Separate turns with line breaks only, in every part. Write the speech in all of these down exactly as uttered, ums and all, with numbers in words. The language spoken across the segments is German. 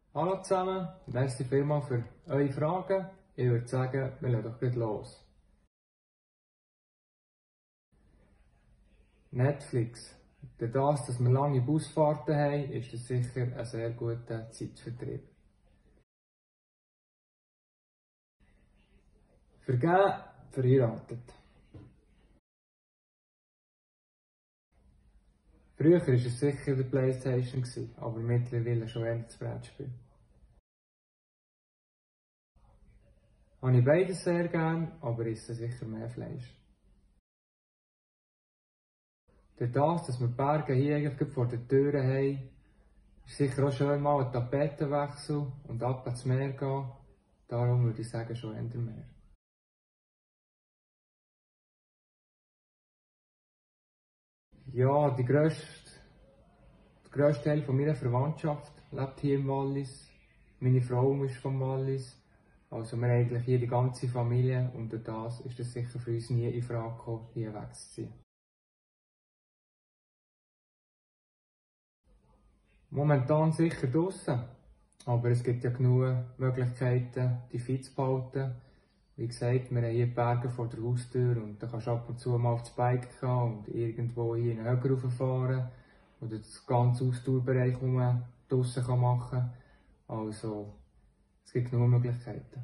Hallo zusammen, merci vielmals für eure Fragen. Ich würde sagen, wir legen doch gleich los. Netflix. Durch das, dass wir lange Busfahrten haben, ist das sicher ein sehr guter Zeitvertreib. Vergeben, verheiratet. Früher war es sicher die Playstation, aber mittlerweile schon eher das Brettspiel. Habe ich beides sehr gern, aber esse sicher mehr Fleisch. Durch das, dass wir die Berge hier eigentlich vor der Tür haben, ist sicher auch schön mal einen Tapetenwechsel und ab ins Meer gehen. Darum würde ich sagen, schon eher mehr. Ja, die grösste, der grösste Teil von meiner Verwandtschaft lebt hier im Wallis. Meine Frau ist vom Wallis. Also wir haben eigentlich hier die ganze Familie und durch das ist es sicher für uns nie in Frage gekommen, hier wegzuziehen. Momentan sicher draussen, aber es gibt ja genug Möglichkeiten, die fit zu behalten. Wie gesagt, wir haben hier die Berge vor der Haustür und da kannst du ab und zu mal auf das Bike gehen und irgendwo hier in einen Höcker rauffahren oder das ganze Ausdauerbereich, den man draussen machen kann. Also, es gibt genug Möglichkeiten.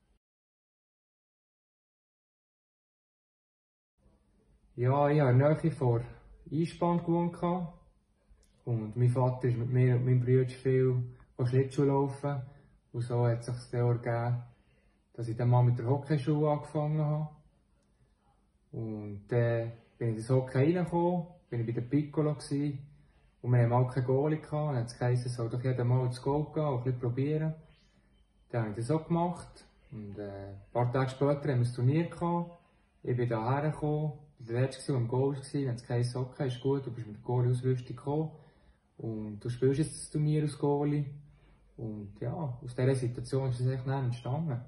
Ja, ich habe in der Nähe vor Einspann gewohnt. Und mein Vater ist mit mir und meinem Bruder viel Schlittschuh laufen. Und so hat es sich dann ergeben, dass ich dann mal mit der Hockeyschule angefangen habe. Und dann bin ich in das Hockey reingekommen, bin ich bei der Piccolo gewesen, und wir haben auch keine Goalie gehabt. Dann hat es geheißen, es soll doch jeder mal ins Goal gehen und ein bisschen probieren. Dann habe ich das auch gemacht. Und äh, ein paar Tage später haben wir ein Turnier gehabt. Ich bin hierher gekommen, ich war der Letzte, der im Goal war. Dann hat es geheißen, okay, ist gut, du bist mit der Goalie-Ausrüstung gekommen. Und du spielst jetzt das Turnier als Goalie. Und ja, aus dieser Situation ist es echt dann entstanden.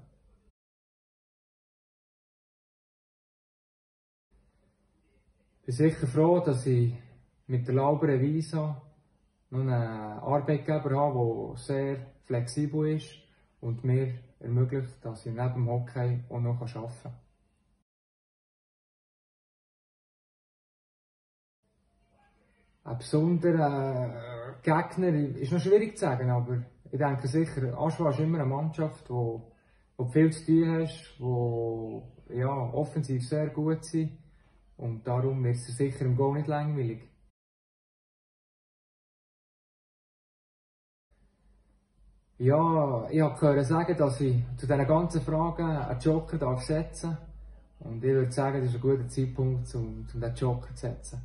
Ich bin sicher froh, dass ich mit der Laubere Visa noch einen Arbeitgeber habe, der sehr flexibel ist und mir ermöglicht, dass ich neben dem Hockey auch noch arbeiten kann. Ein besonderer Gegner ist noch schwierig zu sagen, aber ich denke sicher, Aschua ist immer eine Mannschaft, wo, wo viel zu tun hast, wo ja, offensiv sehr gut sind und darum wird es sicher im Goal nicht langweilig. Ja, ich habe gehört sagen, dass ich zu diesen ganzen Fragen einen Joker darf setzen darf. Und ich würde sagen, das ist ein guter Zeitpunkt, um, um diesen Joker zu setzen.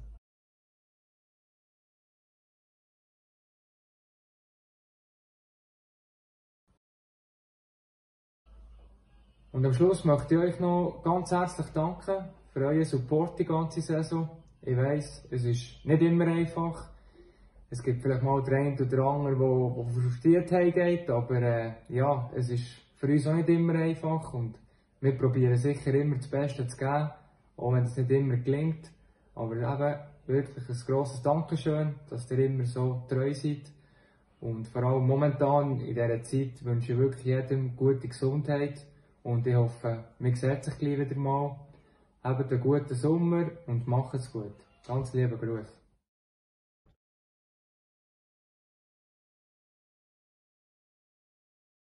Und am Schluss möchte ich euch noch ganz herzlich danken für euren Support die ganze Saison. Ich weiss, es ist nicht immer einfach. Es gibt vielleicht mal den einen oder anderen, der, der frustriert heimgeht, aber äh, ja, es ist für uns auch nicht immer einfach und wir probieren sicher immer das Beste zu geben, auch wenn es nicht immer gelingt. Aber eben wirklich ein grosses Dankeschön, dass ihr immer so treu seid. Und vor allem momentan in dieser Zeit wünsche ich wirklich jedem gute Gesundheit und ich hoffe, wir sehen sich gleich wieder mal. Habt einen guten Sommer und macht es gut. Ganz liebe Grüße.